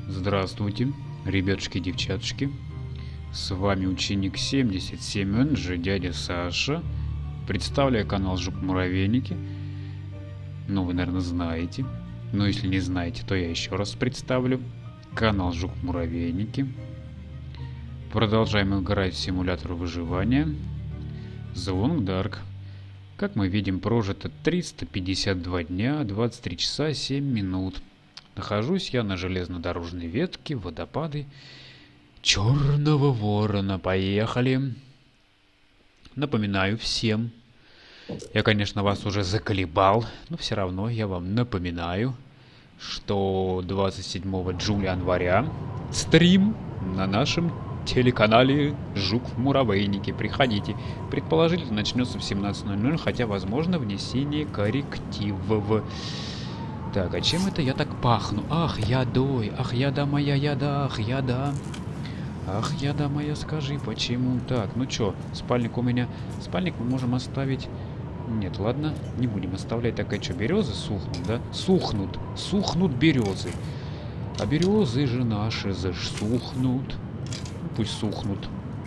Здравствуйте, ребятушки и девчатушки. С вами ученик 77Н же дядя Саша. Представляю канал Жук-Муравейники. Ну, вы, наверное, знаете. Но если не знаете, то я еще раз представлю. Канал Жук-Муравейники. Продолжаем играть в симулятор выживания. The Long Dark. Как мы видим, прожито 352 дня, 23 часа 7 минут. Нахожусь я на железнодорожной ветке, водопады Черного Ворона. Поехали! Напоминаю всем. Я, конечно, вас уже заколебал, но все равно я вам напоминаю, что 27 января стрим на нашем телеканале Жук в Муравейнике. Приходите. Предположительно начнется в 17:00, хотя возможно внесение коррективов. Так, а чем это я так пахну? Ах, ядой, ах, яда моя, яда, ах, яда. Ах, яда моя, скажи, почему так? Ну чё, спальник у меня... Спальник мы можем оставить... Нет, ладно, не будем оставлять. Так, а чё, березы сухнут, да? Сухнут, сухнут березы. А березы же наши сухнут. Ну, пусть сухнут.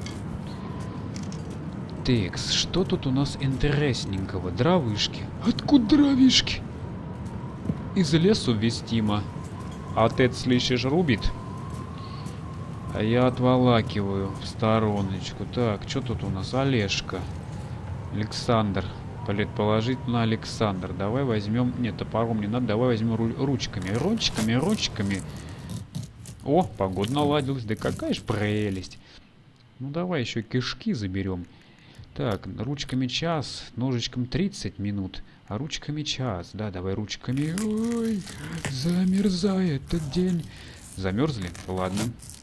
Текс, что тут у нас интересненького? Дровышки. Откуда дровишки? Из лесу вестимо. Отец, слышишь, рубит. А я отволакиваю в стороночку. Так, что тут у нас? Олежка. Александр. Предположительно Александр. Давай возьмем... Нет, топором не надо. Давай возьмем ручками. Ручками. О, погода наладилась. Да какая ж прелесть. Ну давай еще кишки заберем. Так, ручками час, ножичком 30 минут. А ручками час. Да, давай ручками. Ой, замерзает этот день. Замерзли? Ладно.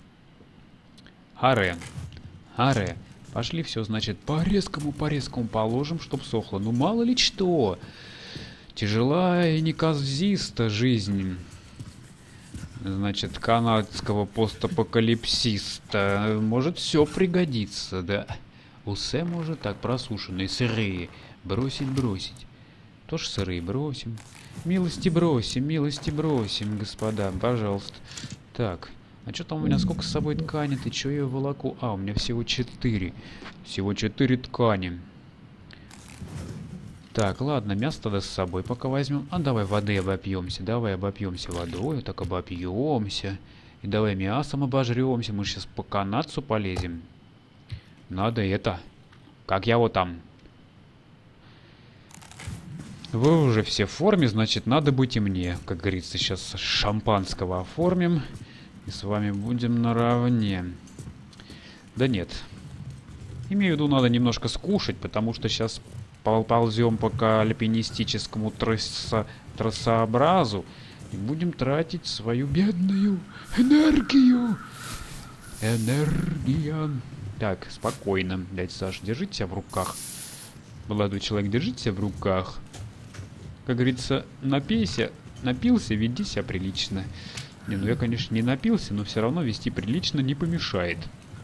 Аре. Пошли все, значит, по-резкому положим, чтоб сохло. Ну мало ли что. Тяжела и неказиста жизнь. Значит, канадского постапокалипсиста. Может, все пригодится, да. Усе может так просушенные, сырые. Бросить. Тоже сырые бросим. Милости бросим, господа, пожалуйста. Так, а что там у меня, сколько с собой ткани? Ты чё я волоку? А, у меня всего 4. Всего 4 ткани. Так, ладно, мясо тогда с собой пока возьмем. А давай воды обопьемся. Давай обопьемся водой, так обопьемся. И давай мясом обожремся. Мы сейчас по канадцу полезем. Надо это. Как я вот там. Вы уже все в форме, значит, надо быть и мне. Как говорится, сейчас шампанского оформим. И с вами будем наравне. Да нет. Имею в виду, надо немножко скушать, потому что сейчас ползем по альпинистическому трассообразу. И будем тратить свою бедную энергию. Энергия. Так, спокойно. Дядя Саша, держите себя в руках. Молодой человек, держите себя в руках. Как говорится, напился, веди себя прилично. Не, ну я, конечно, не напился, но все равно вести прилично не помешает.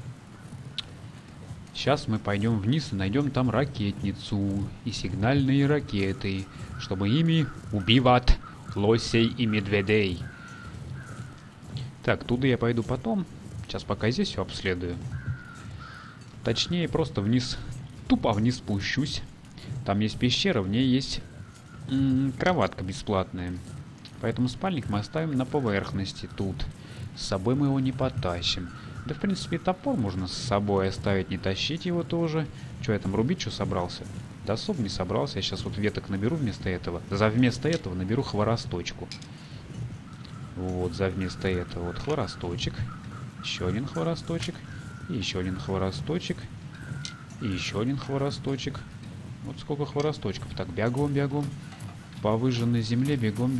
Сейчас мы пойдем вниз и найдем там ракетницу и сигнальные ракеты, чтобы ими убивать лосей и медведей. Так, туда я пойду потом. Сейчас пока здесь все обследую. Точнее, просто вниз, тупо вниз спущусь. Там есть пещера, в ней есть кроватка бесплатная. Поэтому спальник мы оставим на поверхности тут. С собой мы его не потащим. Да, в принципе, топор можно с собой оставить, не тащить его тоже. Что я там рубить, что собрался? Да особо не собрался. Я сейчас вот веток наберу вместо этого. Вместо этого наберу хворосточку. Вот, вместо этого вот хворосточек. Еще один хворосточек. И еще один хворосточек. И еще один хворосточек. Вот сколько хворосточков. Так, бегом. По выжженной земле бегом.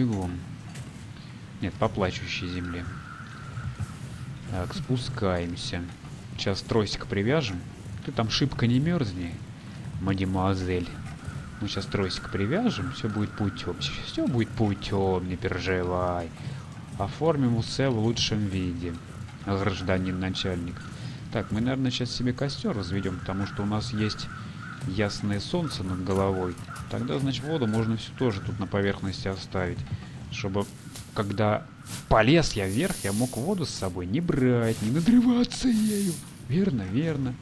Нет, по плачущей земле. Так, спускаемся. Сейчас тросик привяжем. Ты там шибко не мерзни, мадемуазель. Мы сейчас тросик привяжем, все будет путем. Все будет путем, не переживай. Оформим все в лучшем виде, гражданин начальник. Так, мы, наверное, сейчас себе костер разведем, потому что у нас есть ясное солнце над головой. Тогда, значит, воду можно все тоже тут на поверхности оставить, чтобы когда полез я вверх, я мог воду с собой не брать, не надрываться ею. Верно, верно.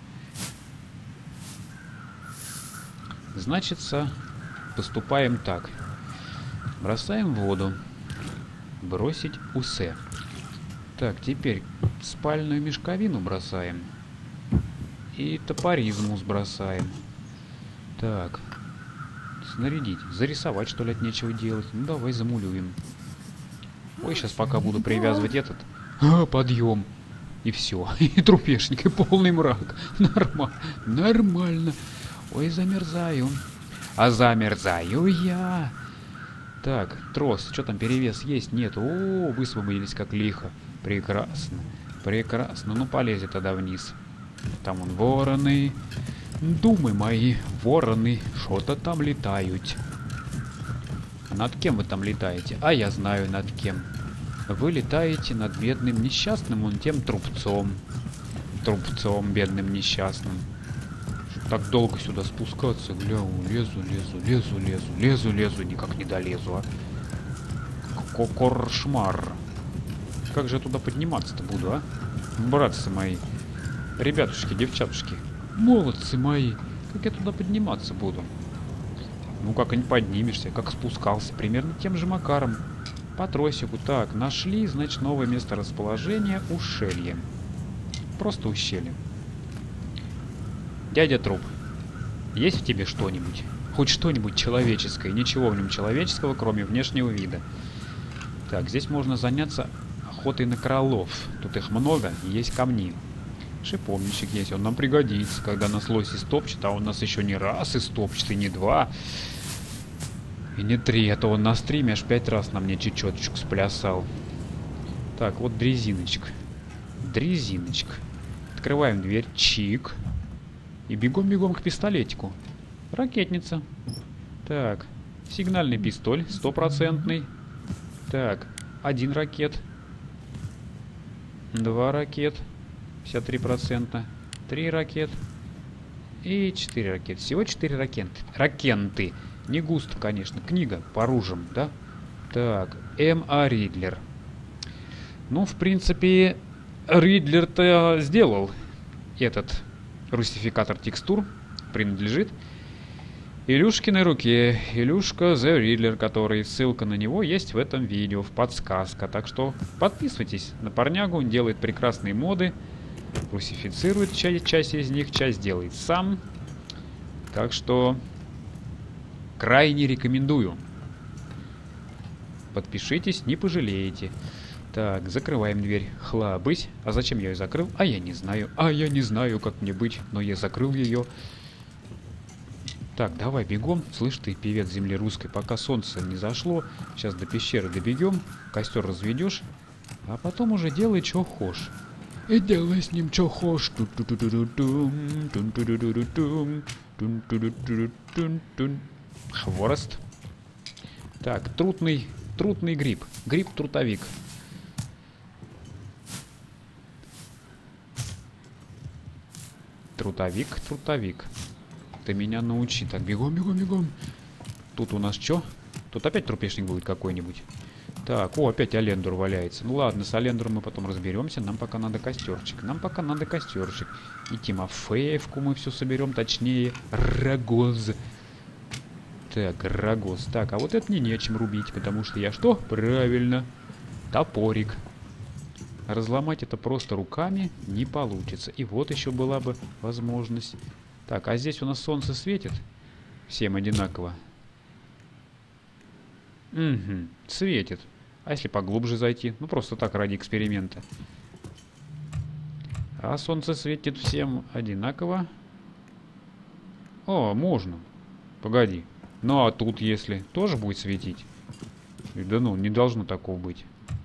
Значится, поступаем так. Бросаем воду. Бросить усе. Так, теперь спальную мешковину бросаем. И топоризму сбросаем. Так. Снарядить. Зарисовать, что ли, от нечего делать. Ну, давай замулюем. Ой, сейчас пока буду привязывать этот. Подъем. И все. И трупешник, и полный мрак. Нормально. Ой, замерзаю. А замерзаю я. Так, трос. Что там, перевес есть? Нет. О, высвободились как лихо. Прекрасно. Прекрасно. Ну, полезет тогда вниз. Там вон вороны. Думы мои, вороны, что-то там летают. Над кем вы там летаете? А я знаю над кем. Вы летаете над бедным несчастным вон тем трупцом. Трупцом бедным несчастным. Так долго сюда спускаться, гляу, лезу, никак не долезу, а. Кошмар. Как же я туда подниматься-то буду, а? Братцы мои. Ребятушки, девчатушки. Молодцы мои. Как я туда подниматься буду? Ну, как и не поднимешься, как спускался. Примерно тем же макаром. По тросику. Так, нашли, значит, новое место расположения. Ущелье. Просто ущелье. Дядя Труп, есть в тебе что-нибудь? Хоть что-нибудь человеческое. Ничего в нем человеческого, кроме внешнего вида. Так, здесь можно заняться охотой на кролов. Тут их много, и есть камни. Шиповничек есть, он нам пригодится, когда нас лось истопчет, а он нас еще не раз истопчет, и не два, и не три, а то он на стриме аж 5 раз на мне чечеточку сплясал. Так, вот дрезиночка. Дрезиночка. Открываем дверь, чик. И бегом-бегом к пистолетику. Ракетница. Так, сигнальный пистоль, 100%. Так, 1 ракет. 2 ракет. 53%. 3 ракет. И 4 ракет. Всего 4 ракеты. Не густо, конечно. Книга по оружиям, да? Так, М.А. Ридлер. Ну, в принципе, Ридлер-то сделал этот русификатор текстур. Принадлежит Илюшкиной руке. Илюшка The Riddler, который, ссылка на него есть в этом видео, в подсказка. Так что подписывайтесь на парнягу, он делает прекрасные моды. Русифицирует часть из них, часть делает сам. Так что крайне рекомендую. Подпишитесь, не пожалеете. Так, закрываем дверь. Хлабысь. А зачем я ее закрыл? А я не знаю. А я не знаю, как мне быть. Но я закрыл ее. Так, давай бегом. Слышь ты, певец земли русской, пока солнце не зашло. Сейчас до пещеры добегем. Костер разведешь. А потом уже делай, что хочешь. И делай с ним, что хочешь. Хворост. Так, трутный гриб. Гриб-трутовик. Трутовик. Ты меня научи. Так, бегом. Тут у нас что? Тут опять трупешник будет какой-нибудь. Так, о, опять Алендур валяется. Ну ладно, с Алендуром мы потом разберемся. Нам пока надо костерчик. И Тимофеевку мы все соберем, точнее, рогоз. Так, рогоз. Так, а вот это мне нечем рубить, потому что я что? Правильно. Топорик. Разломать это просто руками не получится. И вот еще была бы возможность. Так, а здесь у нас солнце светит. Всем одинаково. Угу, светит. А если поглубже зайти? Ну, просто так, ради эксперимента. А солнце светит всем одинаково. О, можно. Погоди. Ну, а тут, если тоже будет светить? Да ну, не должно такого быть.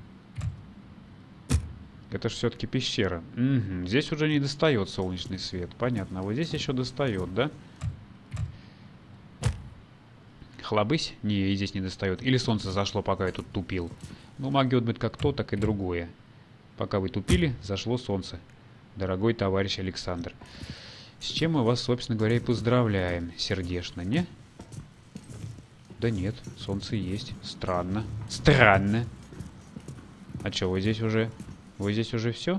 Это же все-таки пещера. Угу. Здесь уже не достает солнечный свет. Понятно. А вот здесь еще достает, да? Хлобысь? Не, и здесь не достает. Или солнце зашло, пока я тут тупил. Ну, могет быть как то, так и другое. Пока вы тупили, зашло солнце. Дорогой товарищ Александр. С чем мы вас, собственно говоря, и поздравляем. Сердечно, не? Да нет, солнце есть. Странно. Странно. А чё, вы здесь уже... Вы здесь уже все?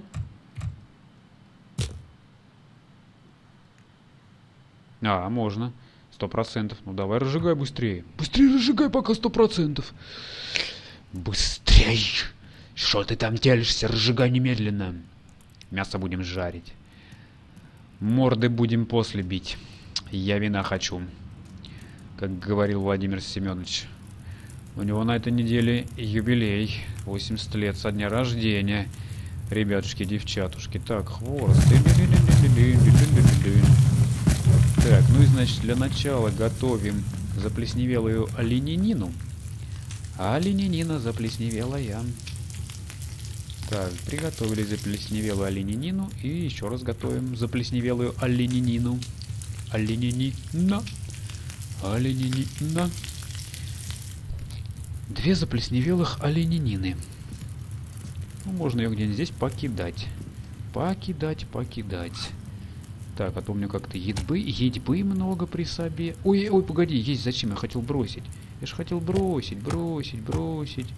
А, можно. 100%. Ну давай разжигай быстрее. Быстрее разжигай пока 100%. Быстрей! Что ты там делишься? Разжигай немедленно. Мясо будем жарить. Морды будем после бить. Я вина хочу. Как говорил Владимир Семенович. У него на этой неделе юбилей. 80 лет со дня рождения. Ребятушки, девчатушки. Так, хворост. Так, ну и значит для начала готовим заплесневелую оленинину. Оленинина заплесневелая. Так, приготовили заплесневелую оленинину. И еще раз готовим заплесневелую оленинину. Оленинина. Оленинина. 2 заплесневелых оленинины. Ну, можно ее где-нибудь здесь покидать. Покидать. Так, а то у меня как-то едьбы много при себе. Ой, погоди, есть зачем? Я хотел бросить. Я же хотел бросить. Бросить.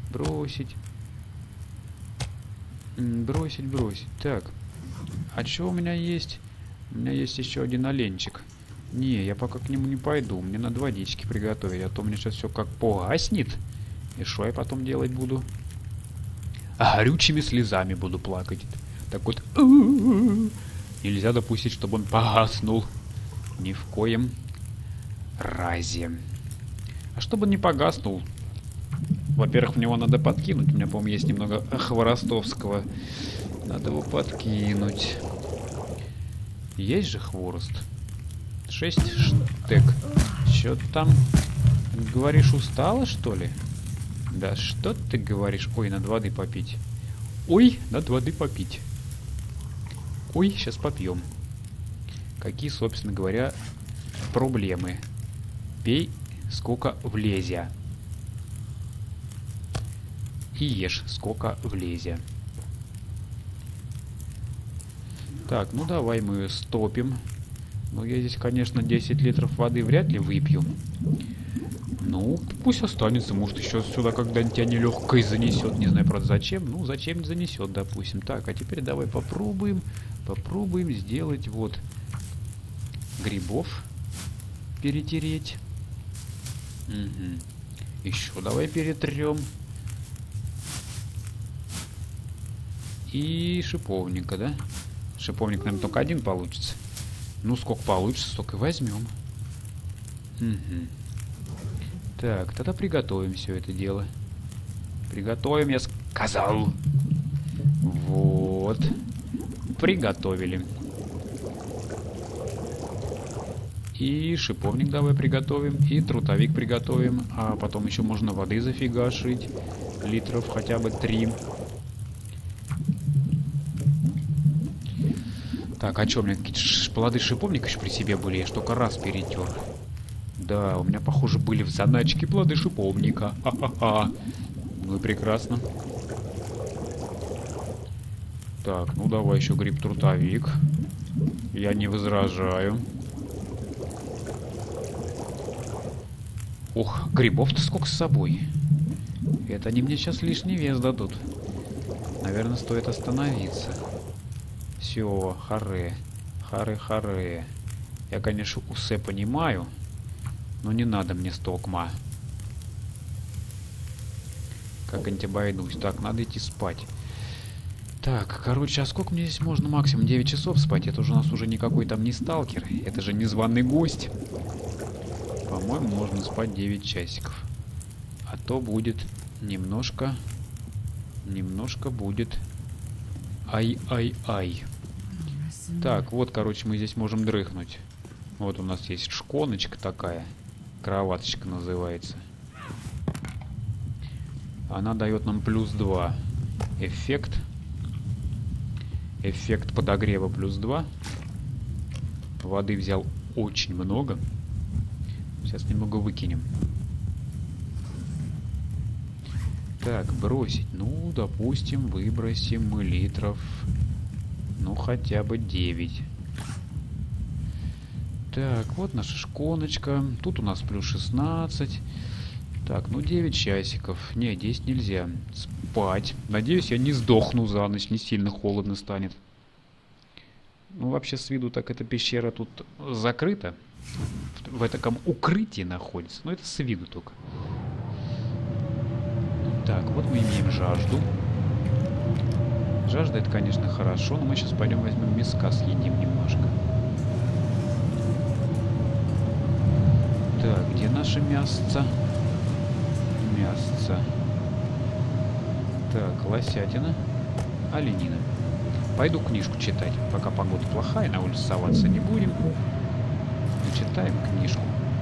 Так. А что у меня есть? У меня есть еще один оленчик. Не, я пока к нему не пойду. Мне надо водички приготовить. А то мне сейчас все как погаснет. И что я потом делать буду? А горючими слезами буду плакать. Так вот. Нельзя допустить, чтобы он погаснул. Ни в коем разе. А чтобы он не погаснул, во-первых, в него надо подкинуть. У меня, по-моему, есть немного хворостовского. Надо его подкинуть. Есть же хворост. 6 штек. Чё там? Говоришь, устала, что ли? Да что ты говоришь? Ой, надо воды попить. Ой, надо воды попить. Ой, сейчас попьем. Какие, собственно говоря, проблемы? Пей, сколько влезя. И ешь, сколько влезя. Так, ну давай мы стопим. Ну, я здесь, конечно, 10 литров воды вряд ли выпью. Ну, пусть останется. Может, еще сюда когда-нибудь тебя нелегкой занесет. Не знаю, правда, зачем. Ну, зачем занесет, допустим. Так, а теперь давай попробуем. Попробуем сделать вот грибов перетереть. Угу. Еще давай перетрем. И шиповника, да? Шиповник, наверное, только один получится. Ну, сколько получится, столько и возьмем. Угу. Так, тогда приготовим все это дело. Приготовим, я сказал. Вот. Приготовили. И шиповник давай приготовим, и трутовик приготовим. А потом еще можно воды зафигашить. Литров хотя бы 3. Так, а что, у меня какие-то плоды шиповника еще при себе были? Я ж только раз перетер. Да, у меня, похоже, были в заначке плоды шиповника. Ха-ха-ха. Ну и прекрасно. Так, ну давай еще гриб-трутовик. Я не возражаю. Ох, грибов-то сколько с собой. Это они мне сейчас лишний вес дадут. Наверное, стоит остановиться. Все, харе. Харе. Я, конечно, усе понимаю, но не надо мне стокма. Как-нибудь обойдусь. Так, надо идти спать. Так, короче, а сколько мне здесь можно? Максимум 9 часов спать. Это же у нас уже никакой там не сталкер. Это же незваный гость. По-моему, можно спать 9 часиков. А то будет немножко будет... Ай. Так, вот, короче, мы здесь можем дрыхнуть. Вот у нас есть шконочка такая. Кроваточка называется. Она дает нам +2. Эффект подогрева +2. Воды взял очень много. Сейчас немного выкинем. Так, бросить. Ну, допустим, выбросим мы литров. Ну, хотя бы 9. Так, вот наша шконочка. Тут у нас +16. Так, ну 9 часиков. Не, 10 нельзя. спать. Надеюсь, я не сдохну за ночь, не сильно холодно станет. Ну, вообще, с виду так эта пещера тут закрыта. В таком укрытии находится. Но это с виду только. Так, вот мы имеем жажду. Жажда это, конечно, хорошо, но мы сейчас пойдем возьмем мяска, съедим немножко. Так, где наше мясо? Мясо. Так, лосятина, оленина. Пойду книжку читать, пока погода плохая, на улице соваться не будем. Читаем книжку,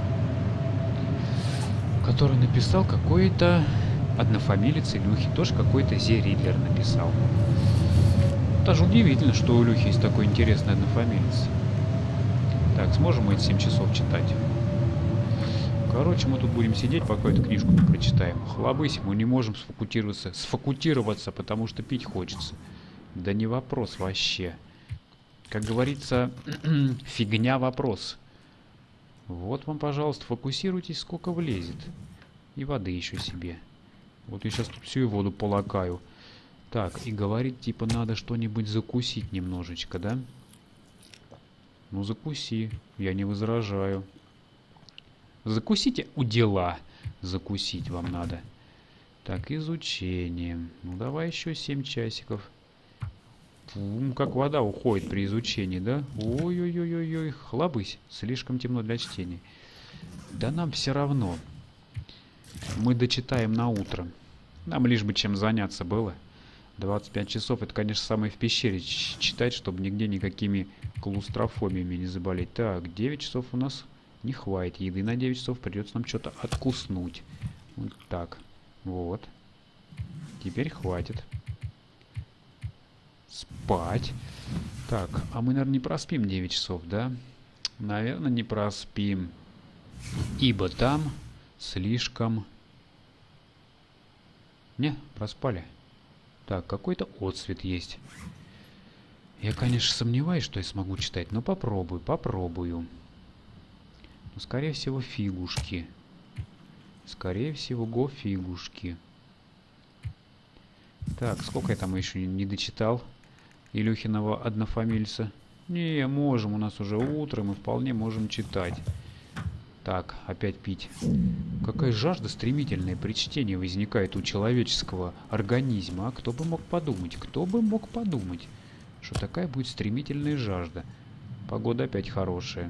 которую написал какой-то однофамилец Илюхи. Тоже какой-то Зе Ридлер написал. Даже удивительно, что у Илюхи есть такой интересный однофамилец. Так, сможем мы эти 7 часов читать? Короче, мы тут будем сидеть, пока эту книжку не прочитаем. Хлобысь, мы не можем сфокусироваться, потому что пить хочется. Да не вопрос вообще. Как говорится, фигня вопрос. Вот вам, пожалуйста, фокусируйтесь, сколько влезет. И воды еще себе. Вот я сейчас тут всю воду полакаю. Так, и говорит, типа, надо что-нибудь закусить немножечко, да? Ну, закуси. Я не возражаю. Закусите у дела. Закусить вам надо. Так, изучение. Ну, давай еще 7 часиков. Как вода уходит при изучении, да? Ой-ой-ой-ой-ой, хлобысь. Слишком темно для чтения. Да нам все равно. Мы дочитаем на утро. Нам лишь бы чем заняться было. 25 часов, это, конечно, самое в пещере читать, чтобы нигде никакими клаустрофобиями не заболеть. Так, 9 часов у нас не хватит еды. На 9 часов придется нам что-то откуснуть. Вот так. Вот. Теперь хватит. Спать. Так, а мы, наверное, не проспим 9 часов, да? Наверное, не проспим. Ибо там слишком... Не, проспали. Так, какой-то отсвет есть. Я, конечно, сомневаюсь, что я смогу читать, но попробую. Но, скорее всего, фигушки. Скорее всего, фигушки. Так, сколько я там еще не дочитал? Илюхиного однофамильца. Не, можем, у нас уже утро, мы вполне можем читать. Так, опять пить. Какая жажда стремительная при чтении возникает у человеческого организма. А кто бы мог подумать? Кто бы мог подумать, что такая будет стремительная жажда? Погода опять хорошая.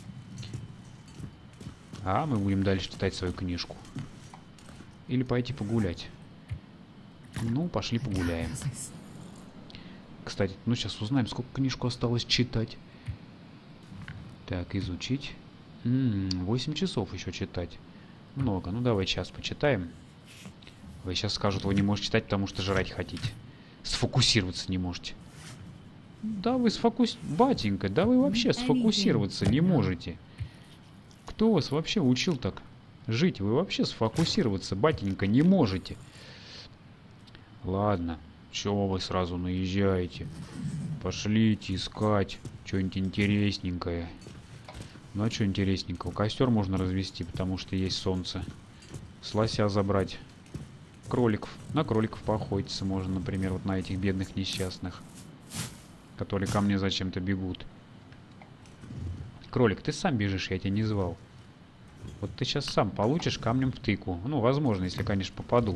А мы будем дальше читать свою книжку. Или пойти погулять. Ну, пошли погуляем. Кстати, ну сейчас узнаем, сколько книжку осталось читать. Так, изучить. 8 часов еще читать. Много. Ну, давай час почитаем. Вы сейчас скажут, вы не можете читать, потому что жрать хотите. Сфокусироваться не можете. Да вы Батенька, да вы вообще сфокусироваться не можете. Кто вас вообще учил так жить? Вы вообще сфокусироваться, батенька, не можете. Ладно. Чего вы сразу наезжаете? Пошлите искать что-нибудь интересненькое. Ну а что интересненького? Костер можно развести, потому что есть солнце. С лося забрать. Кроликов. На кроликов поохотиться можно, например, вот на этих бедных несчастных, которые ко мне зачем-то бегут. Кролик, ты сам бежишь, я тебя не звал. Вот ты сейчас сам получишь камнем в тыку. Ну, возможно, если, конечно, попаду.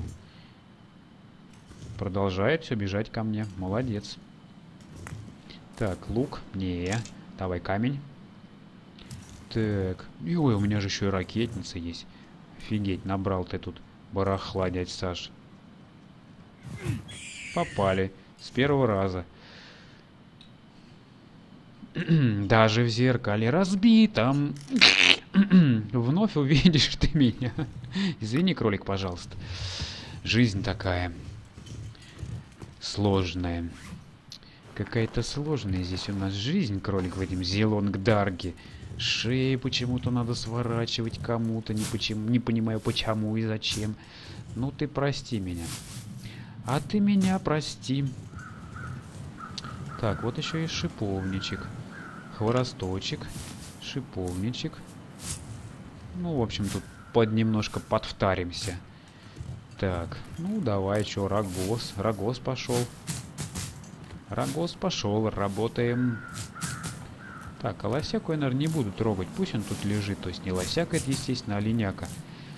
Продолжает все бежать ко мне. Молодец. Так, лук. Не. Давай камень. Так. Ой, у меня же еще и ракетница есть. Офигеть, набрал ты тут барахла, дядь Саш. Попали. С первого раза. Даже в зеркале разбитом. Вновь увидишь ты меня. Извини, кролик, пожалуйста. Жизнь такая. Сложная. Какая-то сложная здесь у нас жизнь, кролик, в этом Зелонгдарге. Шею почему-то надо сворачивать кому-то. Не понимаю, почему и зачем. Ну ты прости меня. А ты меня прости. Так, вот еще и шиповничек. Хворосточек. Шиповничек. Ну, в общем, тут немножко подвтаримся. Так, ну давай, чё, рогоз. Рогоз пошел. Рогоз пошел, работаем. Так, а лосяку я, наверное, не буду трогать. Пусть он тут лежит. То есть не лосяк, это, естественно, а оленяка.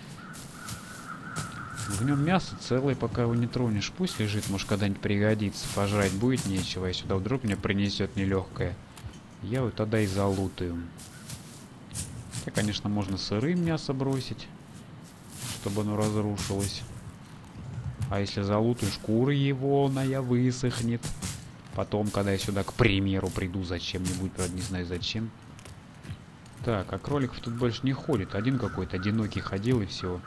В нем мясо целое, пока его не тронешь. Пусть лежит, может, когда-нибудь пригодится. Пожрать будет нечего, и сюда вдруг мне принесет нелегкое. Я его тогда и залутаю. Хотя, конечно, можно сырым мясо бросить, чтобы оно разрушилось. А если залутаю, шкура егоная высохнет. Потом, когда я сюда, к примеру, приду зачем-нибудь, правда, не знаю зачем. Так, а кроликов тут больше не ходит. Один какой-то одинокий ходил, и все.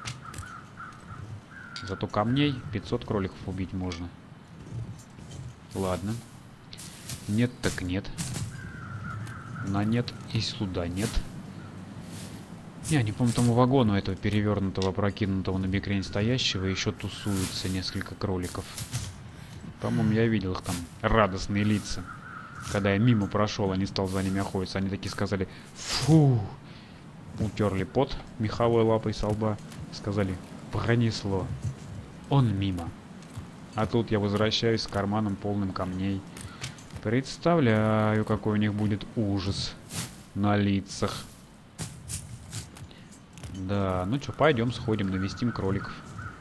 Зато камней 500 кроликов убить можно. Ладно. Нет так нет. На нет и сюда нет. Не, они, по-моему, тому вагону этого перевернутого, прокинутого на бекрень стоящего еще тусуются несколько кроликов. По-моему, я видел их там радостные лица. Когда я мимо прошел, они стал за ними охотиться. Они такие сказали: фу! Утерли пот меховой лапой со лба. Сказали: пронесло. Он мимо. А тут я возвращаюсь с карманом полным камней. Представляю, какой у них будет ужас на лицах. Да, ну что, пойдем сходим, навестим кроликов.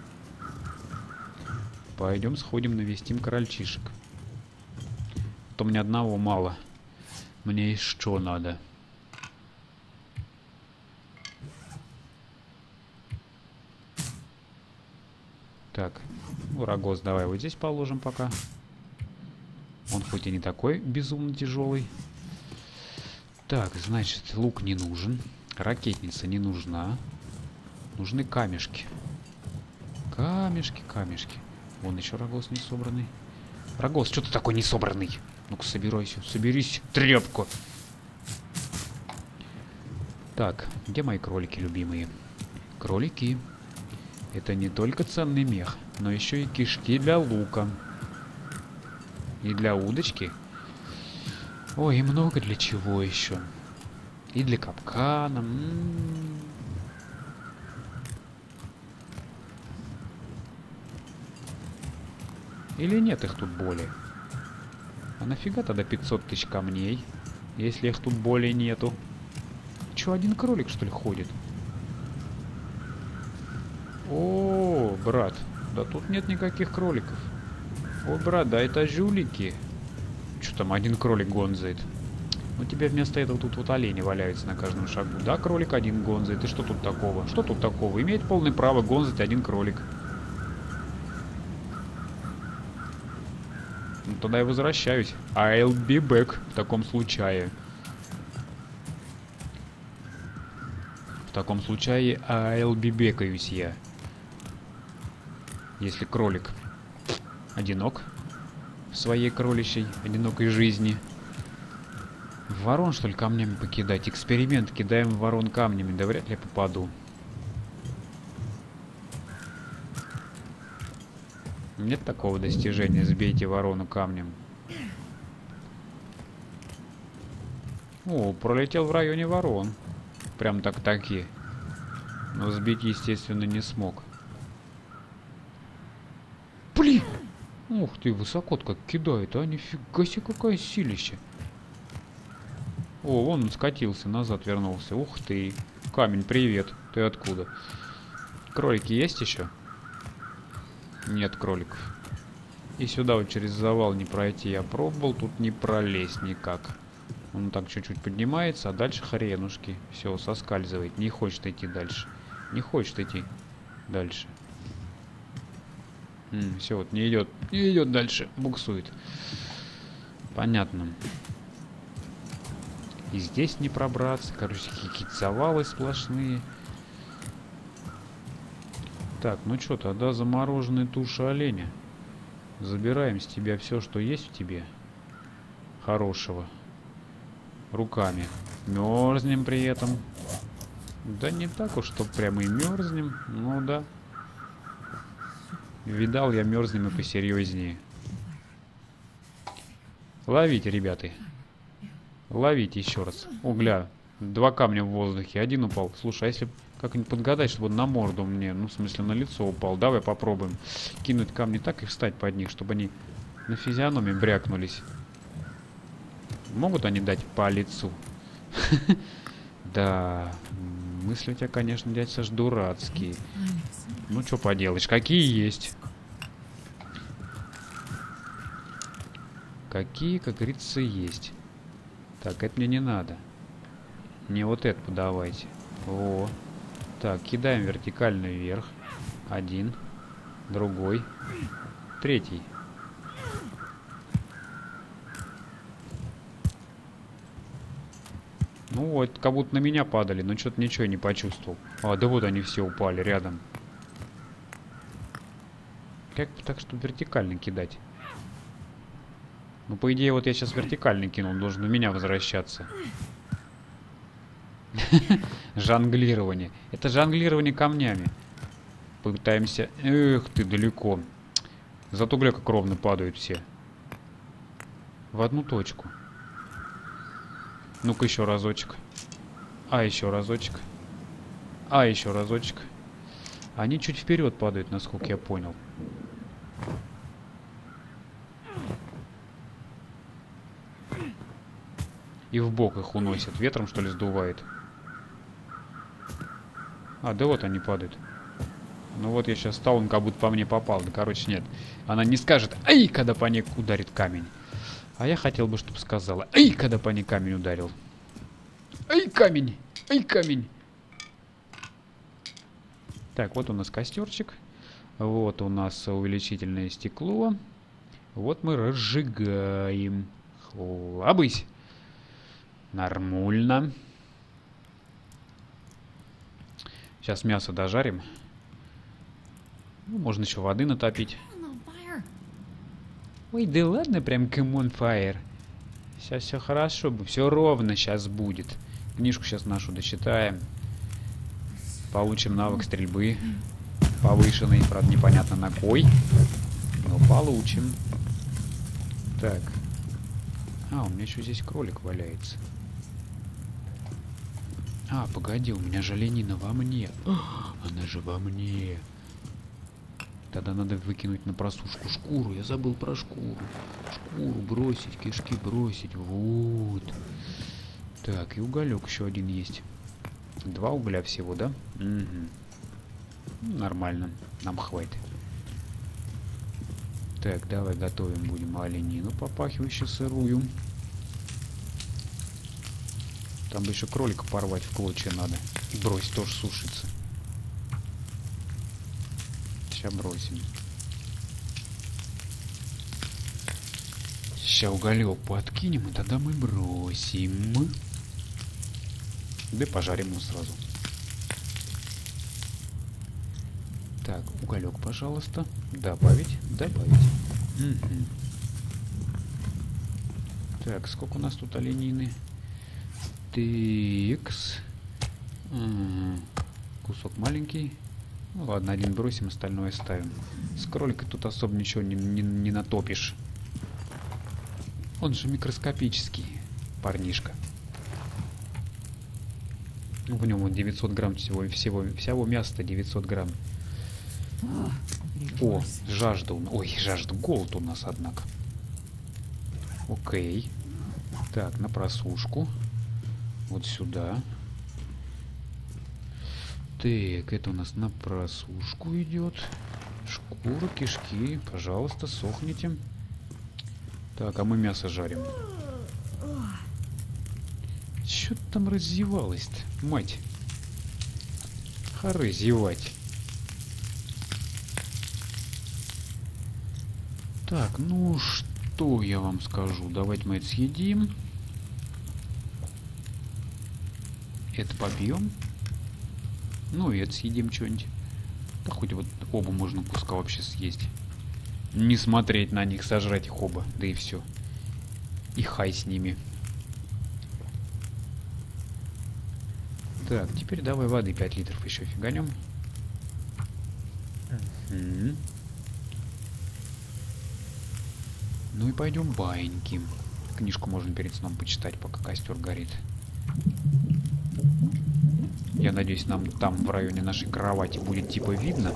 Пойдем сходим, навестим крольчишек. А то мне одного мало. Мне еще надо. Так, ну, рогоз давай вот здесь положим пока. Он хоть и не такой безумно тяжелый. Так, значит, лук не нужен. Ракетница не нужна. Нужны камешки. Камешки, камешки. Вон еще рогоз не собранный. Рогоз, что ты такой не собранный? Ну-ка, собирайся, соберись, тряпку. Так, где мои кролики любимые? Кролики. Это не только ценный мех, но еще и кишки для лука. И для удочки. Ой, и много для чего еще. И для капкана. Или нет их тут более? А нафига тогда 500 тысяч камней, если их тут более нету? Че, один кролик, что ли, ходит? О, брат, да тут нет никаких кроликов. О, брат, да это жулики. Что там, один кролик гонзает? У тебя вместо этого тут вот олени валяются на каждом шагу. Да, кролик один гонзает. И что тут такого? Что тут такого? Имеет полное право гонзать один кролик. Ну, тогда я возвращаюсь. I'll be back в таком случае. В таком случае I'll be back'аюсь я. Если кролик одинок в своей кроличьей одинокой жизни. Ворон, что ли, камнями покидать? Эксперимент, кидаем ворон камнями. Да вряд ли я попаду. Нет такого достижения. Сбейте ворону камнем. О, пролетел в районе ворон. Прям так-таки. Но сбить, естественно, не смог. Блин! Ух ты, высоко как кидает, а? Нифига себе, какая силища. О, вон он скатился, назад вернулся. Ух ты. Камень, привет. Ты откуда? Кролики есть еще? Нет кроликов. И сюда вот через завал не пройти. Я пробовал, тут не пролезть никак. Он так чуть-чуть поднимается, а дальше хренушки. Все, соскальзывает. Не хочет идти дальше. Не хочет идти дальше. Все, вот не идет. Не идет дальше. Буксует. Понятно. И здесь не пробраться. Короче, какие-то завалы сплошные. Так, ну что, тогда замороженная туша оленя. Забираем с тебя все, что есть в тебе. Хорошего. Руками. Мерзнем при этом. Да не так уж, что прямо и мерзнем. Ну да. Видал я мерзнем и посерьезнее. Ловите, ребята. Ловите еще раз. Угля. 2 камня в воздухе. Один упал. Слушай, а если Как-нибудь подгадать, чтобы он на морду мне, ну, в смысле, на лицо упал. Давай попробуем кинуть камни так и встать под них, чтобы они на физиономии брякнулись. Могут они дать по лицу? Да, мысли у тебя, конечно, дядь Саш, дурацкие. Ну, что поделаешь, какие есть. Какие, как говорится, есть. Так, это мне не надо. Мне вот это подавайте. О. Так, кидаем вертикально вверх. Один. Другой. Третий. Ну вот, как будто на меня падали, но что-то ничего не почувствовал. А, да вот они все упали рядом. Как так, чтобы вертикально кидать? Ну, по идее, вот я сейчас вертикально кинул, он должен у меня возвращаться. Жонглирование. Это жонглирование камнями. Пытаемся... Эх ты, далеко. Зато гля как ровно падают все. В одну точку. Ну-ка еще разочек. А еще разочек. А еще разочек. Они чуть вперед падают, насколько я понял. И в бок их уносят. Ветром, что ли, сдувает? А, да вот они падают. Ну вот я сейчас стал, он как будто по мне попал. Да, короче, нет. Она не скажет «Ай!», когда по ней ударит камень. А я хотел бы, чтобы сказала «Ай!», когда по ней камень ударил. «Ай, камень! Ай, камень!» Так, вот у нас костерчик. Вот у нас увеличительное стекло. Вот мы разжигаем. Хлобысь! Нормально. Сейчас мясо дожарим. Ну, можно еще воды натопить. Ой, да ладно, прям come on fire. Сейчас все хорошо, все ровно сейчас будет. Книжку сейчас нашу дочитаем. Получим навык стрельбы. Повышенный, правда, непонятно на кой. Но получим. Так. А, у меня еще здесь кролик валяется. А, погоди, у меня же оленина во мне. Она же во мне. Тогда надо выкинуть на просушку шкуру. Я забыл про шкуру. Шкуру бросить, кишки бросить. Вот. Так, и уголек еще один есть. 2 угля всего, да? Угу. Нормально. Нам хватит. Так, давай готовим будем оленину, попахивающую сырую. Там бы еще кролика порвать в клочья надо. И бросить тоже сушиться. Сейчас бросим. Сейчас уголек подкинем, и тогда мы бросим. Да и пожарим его сразу. Так, уголек, пожалуйста. Добавить, добавить. Угу. Так, сколько у нас тут оленины? Тикс. Кусок маленький. Ну ладно, один бросим, остальное оставим. С кролика тут особо ничего не натопишь. Он же микроскопический парнишка. В нем вот 900 грамм всего мяса 900 грамм. О, жажда. Ой, жажда, голод у нас, однако. Окей. Так, на просушку. Вот сюда. Так, это у нас на просушку идет. Шкура, кишки, пожалуйста, сохните. Так, а мы мясо жарим. Чё ты там раззевалась-то, мать? Хоры зевать. Так, ну что я вам скажу? Давайте мы это съедим. Это побьем. Ну и это съедим что-нибудь. Да хоть вот оба можно куска вообще съесть. Не смотреть на них, сожрать их оба. Да и все. И хай с ними. Так, теперь давай воды 5 литров еще фиганем. Ну и пойдем баиньки. Книжку можно перед сном почитать, пока костер горит. Я надеюсь, нам там в районе нашей кровати будет типа видно.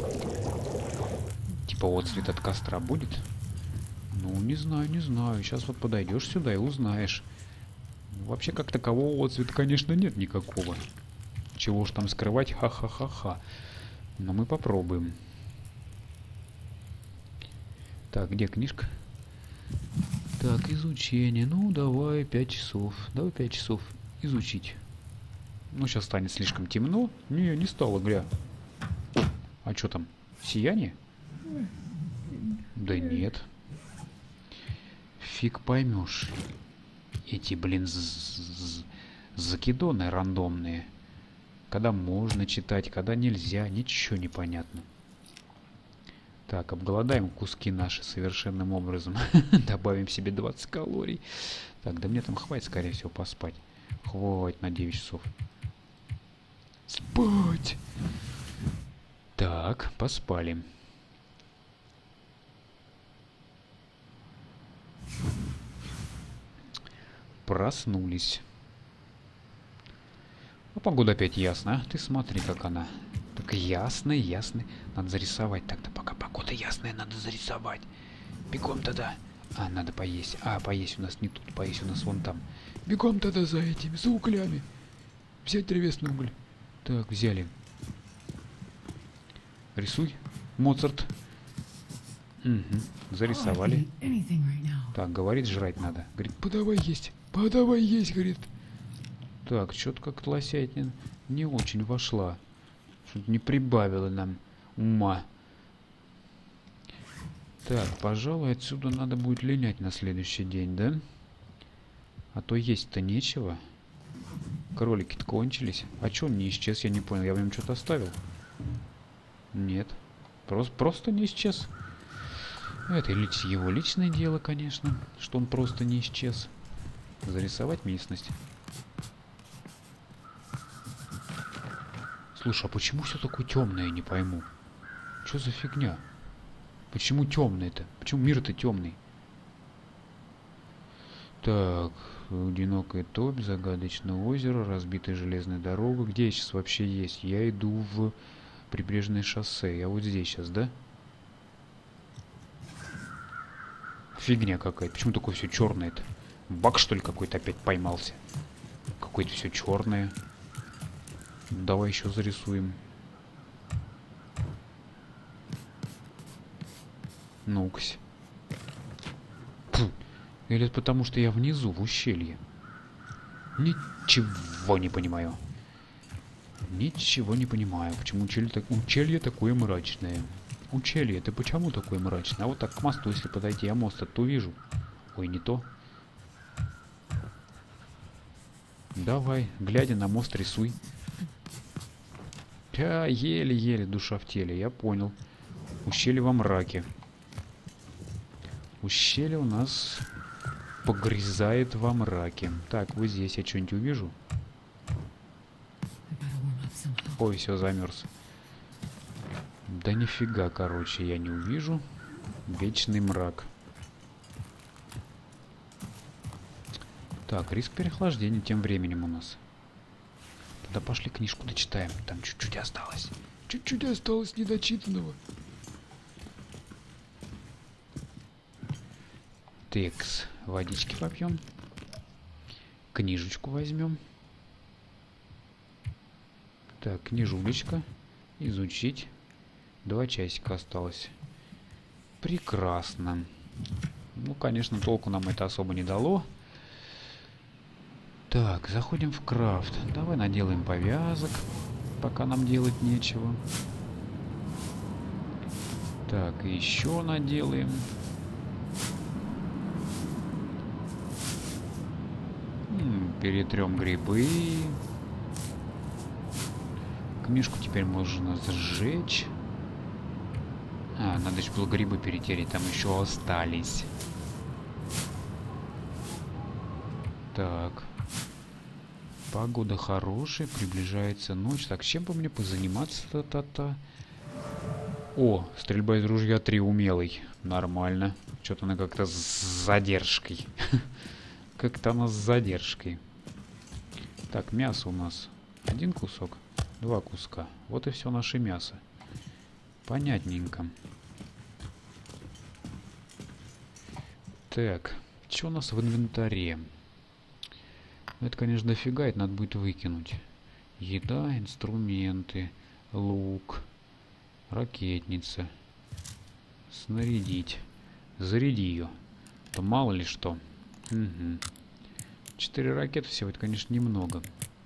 Типа отцвет от костра будет. Ну, не знаю, не знаю. Сейчас вот подойдешь сюда и узнаешь. Вообще, как такового отцвета, конечно, нет никакого. Чего ж там скрывать? Ха-ха-ха-ха. Но мы попробуем. Так, где книжка? Так, изучение. Ну, давай 5 часов. Давай 5 часов изучить. Ну, сейчас станет слишком темно. Не стало, гля. А что там? Сияние? Да нет. Фиг поймешь. Эти, блин, закидоны рандомные. Когда можно читать, когда нельзя. Ничего не понятно. Так, обголодаем куски наши совершенным образом. Добавим себе 20 калорий. Так, да мне там хватит, скорее всего, поспать. Хватит на 9 часов. Спать! Так, поспали. Проснулись. А погода опять ясная. Ты смотри, как она. Так ясная, ясная. Надо зарисовать тогда. Пока погода ясная, надо зарисовать. Бегом тогда. А, надо поесть. А, поесть у нас не тут. Поесть у нас вон там. Бегом тогда за этими, за углями. Взять древесный уголь. Так, взяли. Рисуй. Моцарт. Угу. Зарисовали. Так, говорит, жрать надо. Говорит, подавай есть. Подавай есть, говорит. Так, что-то как-то лосять не очень вошла. Что-то не прибавило нам ума. Так, пожалуй, отсюда надо будет линять на следующий день, да? А то есть-то нечего. Кролики-то кончились. А чё он не исчез, я не понял. Я в нем что-то оставил? Нет. Просто не исчез. Это его личное дело, конечно, что он просто не исчез. Зарисовать местность. Слушай, а почему все такое темное, не пойму? Что за фигня? Почему темное-то? Почему мир-то темный? Так, одинокая топь, загадочное озеро, разбитая железная дорога. Где я сейчас вообще есть? Я иду в прибрежное шоссе. Я вот здесь сейчас, да? Фигня какая-то. Почему такое все черное-то? Баг, что ли, какой-то опять поймался? Какое-то все черное. Давай еще зарисуем. Ну-кась. Или это потому, что я внизу, в ущелье? Ничего не понимаю. Ничего не понимаю. Почему ущелье такое мрачное? Ущелье, ты почему такое мрачное? А вот так к мосту, если подойти, я мост-то увижу. Ой, не то. Давай, глядя на мост, рисуй. Еле-еле душа в теле, я понял. Ущелье во мраке. Ущелье у нас погрязает во мраке. Так, вот здесь я что-нибудь увижу? Ой, все, замерз. Да нифига, короче, я не увижу. Вечный мрак. Так, риск переохлаждения тем временем у нас. Тогда пошли книжку дочитаем. Там чуть-чуть осталось. Чуть-чуть осталось недочитанного. Текс. Водички попьем. Книжечку возьмем. Так, книжулечка. Изучить. 2 часика осталось. Прекрасно. Ну, конечно, толку нам это особо не дало. Так, заходим в крафт. Давай наделаем повязок, пока нам делать нечего. Так, еще наделаем. Перетрем грибы. Книжку теперь можно сжечь. А, надо же было грибы перетереть, там еще остались. Так. Погода хорошая, приближается ночь. Так, чем бы мне позаниматься-то? О, стрельба из ружья 3 умелый. Нормально. Что-то она как-то с задержкой. Как-то она с задержкой. Так, мясо у нас Один кусок, два куска. Вот и все наше мясо. Понятненько. Так, что у нас в инвентаре? Это, конечно, дофига, это надо будет выкинуть. Еда, инструменты, лук, ракетница. Снарядить. Заряди ее. То мало ли что. Угу. 4 ракеты всего, это, конечно, немного.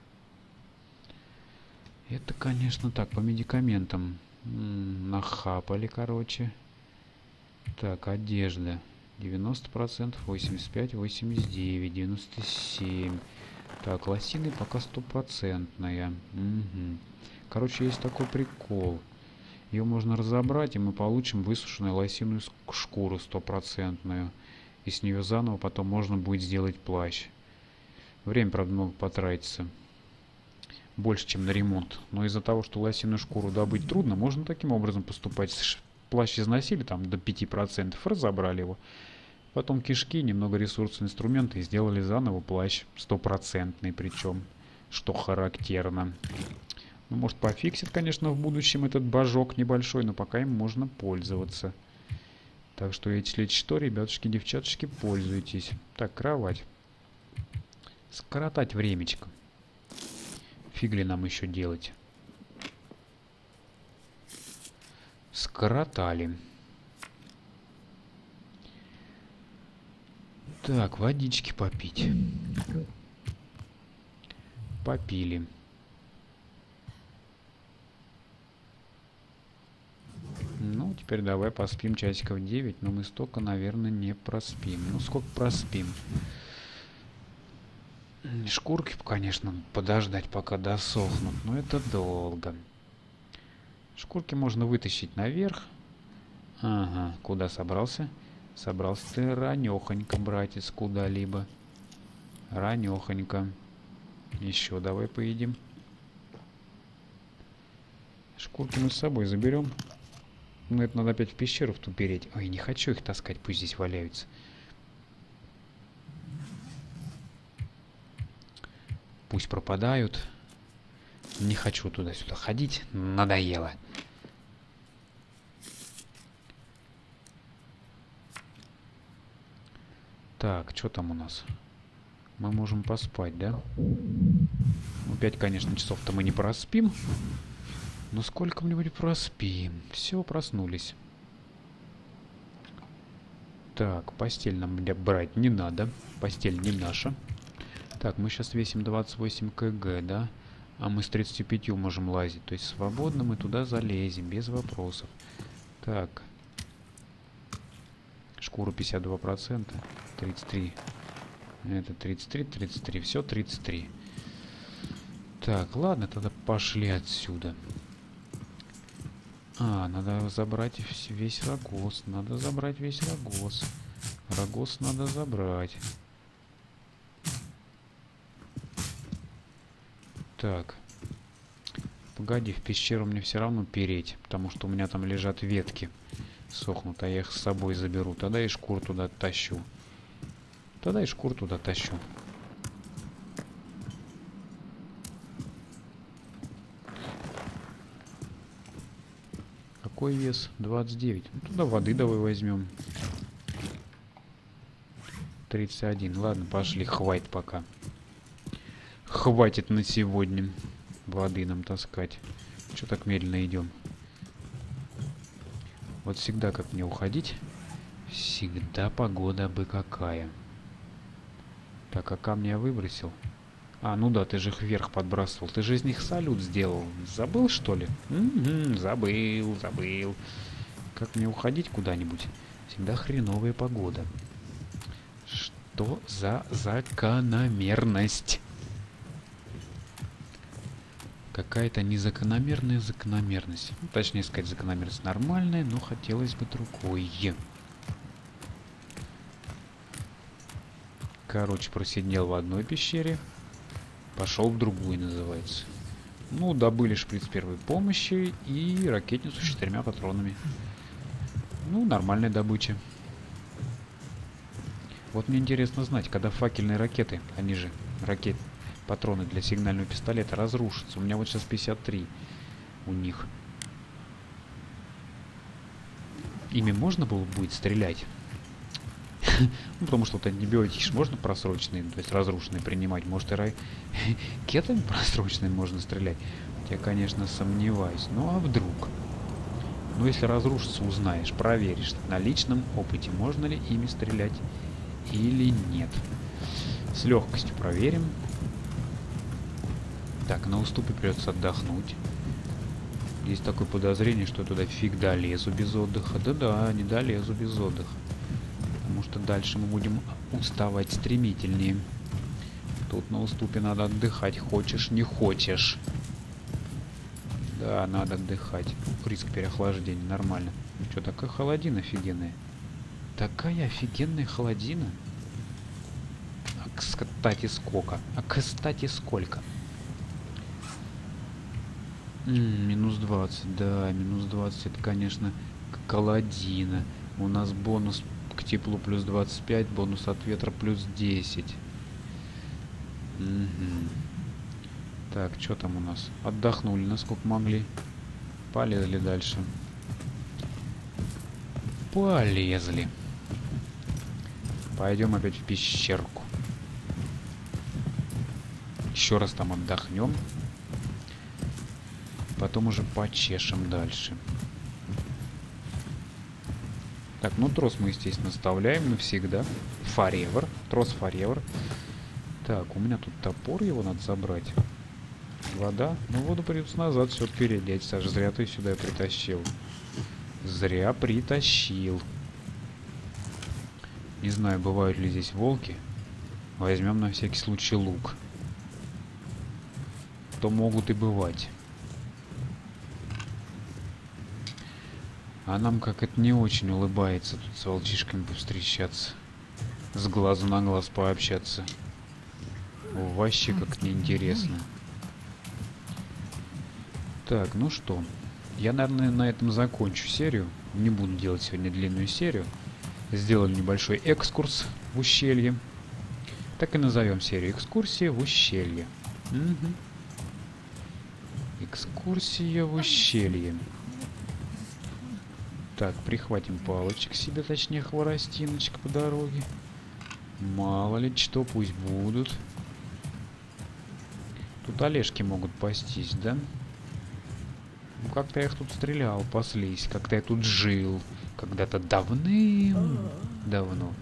Это, конечно, так, по медикаментам. Нахапали, короче. Так, одежда. 90%, 85, 89, 97. Так, лосины пока стопроцентная. Угу. Короче, есть такой прикол. Ее можно разобрать, и мы получим высушенную лосиную шкуру стопроцентную. И с нее заново потом можно будет сделать плащ. Время, правда, много потратится. Больше, чем на ремонт. Но из-за того, что лосиную шкуру добыть трудно, можно таким образом поступать. Плащ износили там до 5%, разобрали его. Потом кишки, немного ресурсов, инструменты и сделали заново плащ стопроцентный, причем, что характерно. Ну, может, пофиксит, конечно, в будущем этот божок небольшой, но пока им можно пользоваться. Так что, если что, ребятушки, девчаточки, пользуйтесь. Так, кровать. Скоротать времечко. Фиг ли нам еще делать? Скоротали. Так, водички попить. Попили. Ну, теперь давай поспим часиков 9, но мы столько, наверное, не проспим. Ну, сколько проспим? Шкурки, конечно, подождать, пока досохнут, но это долго. Шкурки можно вытащить наверх. Ага, куда собрался? Собрался ты ранехонько, братец, куда-либо. Ранехонько. Еще давай поедим. Шкурки мы с собой заберем. Ну, это надо опять в пещеру в ту переть. Ой, не хочу их таскать, пусть здесь валяются. Пусть пропадают. Не хочу туда-сюда ходить. Надоело. Так, что там у нас? Мы можем поспать, да? Ну, 5, конечно, часов-то мы не проспим. Но сколько-нибудь проспим. Все, проснулись. Так, постель нам брать не надо. Постель не наша. Так, мы сейчас весим 28 кг, да? А мы с 35 можем лазить. То есть свободно мы туда залезем, без вопросов. Так. Шкуру 52%. 33. Это 33, 33. Все 33. Так, ладно, тогда пошли отсюда. Надо забрать весь рогоз. Надо забрать весь рогоз. Рогоз надо забрать. Так. Погоди, в пещеру мне все равно переть, потому что у меня там лежат ветки. Сохнут, а я их с собой заберу. Тогда и шкур туда тащу. Тогда и шкур туда тащу. Какой вес? 29. Ну, туда воды давай возьмем. 31. Ладно, пошли. Хватит пока. Хватит на сегодня воды нам таскать. Что так медленно идем? Вот всегда как мне уходить? Всегда погода бы какая. Так, а камни я выбросил? Ну да, ты же их вверх подбрасывал. Ты же из них салют сделал. Забыл, что ли? Забыл. Как мне уходить куда-нибудь? Всегда хреновая погода. Что за закономерность? Какая-то незакономерная закономерность. Ну, точнее сказать, закономерность нормальная, но хотелось бы другое. Короче, просидел в одной пещере. Пошел в другую, называется. Ну, добыли шприц первой помощи и ракетницу с 4 патронами. Ну, нормальная добыча. Вот мне интересно знать, когда факельные ракеты, они же патроны для сигнального пистолета разрушатся. У меня вот сейчас 53 у них. Ими можно было будет стрелять? Ну, потому что вот антибиотики ж можно просроченные, то есть разрушенные принимать. Может, и кетами просроченные можно стрелять. Я, конечно, сомневаюсь. Ну, а вдруг? Ну, если разрушится, узнаешь, проверишь на личном опыте, можно ли ими стрелять или нет. С легкостью проверим. Так, на уступе придется отдохнуть. Есть такое подозрение, что я туда фиг долезу без отдыха. Да-да, не долезу без отдыха. Потому что дальше мы будем уставать стремительнее. Тут на уступе надо отдыхать. Хочешь, не хочешь. Да, надо отдыхать. Риск переохлаждения, нормально. Что, такая холодина офигенная? Такая офигенная холодина? А, кстати, сколько? А, кстати, сколько? Минус 20, да, минус 20 это, конечно, холодина. У нас бонус к теплу плюс 25, бонус от ветра плюс 10. Угу. Так, что там у нас? Отдохнули, насколько могли. Полезли дальше. Полезли. Пойдем опять в пещерку. Еще раз там отдохнем. Потом уже почешем дальше. Так, ну трос мы, естественно, вставляем навсегда. Forever. Трос forever. Так, у меня тут топор, его надо забрать. Вода. Ну, воду придется назад все перелить. Саша, зря ты сюда притащил. Зря притащил. Не знаю, бывают ли здесь волки. Возьмем на всякий случай лук. То могут и бывать. А нам как это не очень улыбается тут с волчишками повстречаться. С глазу на глаз пообщаться. Вообще как неинтересно. Так, ну что. Я, наверное, на этом закончу серию. Не буду делать сегодня длинную серию. Сделали небольшой экскурс в ущелье. Так и назовем серию «Экскурсия в ущелье». Угу. Экскурсия в ущелье. Так, прихватим палочек себе, точнее хворостиночек по дороге. Мало ли что, пусть будут. Тут олешки могут пастись, да? Ну, как-то я их тут стрелял, паслись. Как-то я тут жил. Когда-то давным-давно.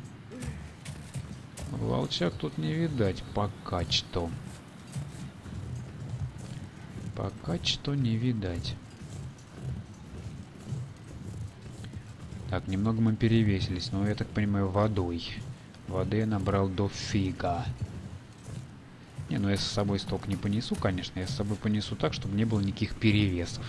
Волчак тут не видать пока что. Пока что не видать. Так, немного мы перевесились, но я так понимаю, водой. Воды я набрал дофига. Не, ну я с собой столько не понесу, конечно. Я с собой понесу так, чтобы не было никаких перевесов.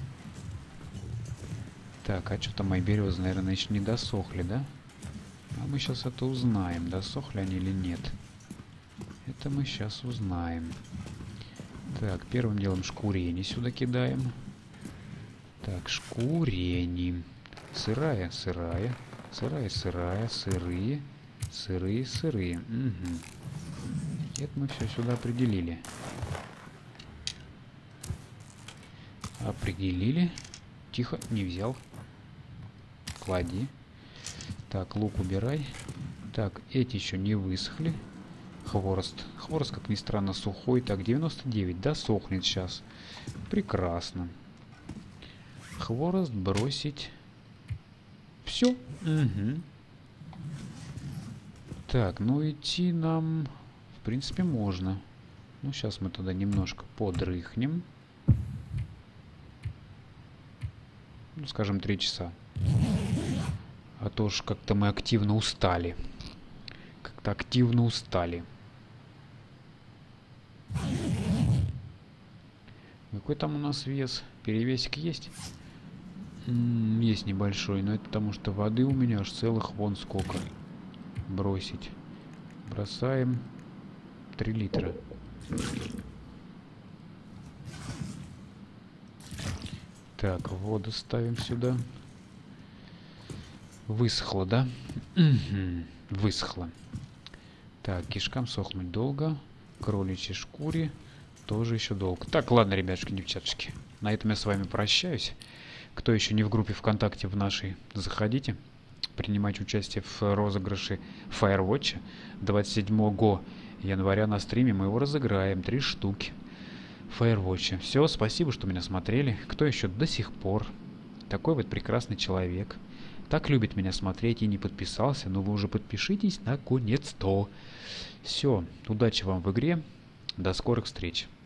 Так, а что-то мои березы, наверное, еще не досохли, да? А мы сейчас это узнаем, досохли они или нет. Это мы сейчас узнаем. Так, первым делом шкурени сюда кидаем. Так, шкурени. Сырая, сырая. Сырая, сырая. Сырые. Сырые, сырые. Угу. Это мы все сюда определили. Определили. Тихо, не взял. Клади. Так, лук убирай. Так, эти еще не высохли. Хворост. Хворост, как ни странно, сухой. Так, 99. Досохнет сейчас. Прекрасно. Хворост бросить. Все. Угу. Так, ну идти нам, в принципе, можно. Ну, сейчас мы тогда немножко подрыхнем. Ну, скажем, 3 часа. А то уж как-то мы активно устали. Как-то активно устали. Какой там у нас вес? Перевесик есть? Есть небольшой, но это потому что воды у меня аж целых вон сколько. Бросить. Бросаем 3 литра. Так, воду ставим сюда. Высохло, да? Угу. Высохло. Так, кишкам сохнуть долго. Кроличьей шкуре тоже еще долго. Так, ладно, ребятушки, девчатушки. На этом я с вами прощаюсь. Кто еще не в группе ВКонтакте в нашей, заходите. Принимать участие в розыгрыше Firewatch. 27 января на стриме мы его разыграем. 3 штуки Firewatch. Все, спасибо, что меня смотрели. Кто еще до сих пор такой вот прекрасный человек, так любит меня смотреть и не подписался, но вы уже подпишитесь наконец-то. Все, удачи вам в игре. До скорых встреч.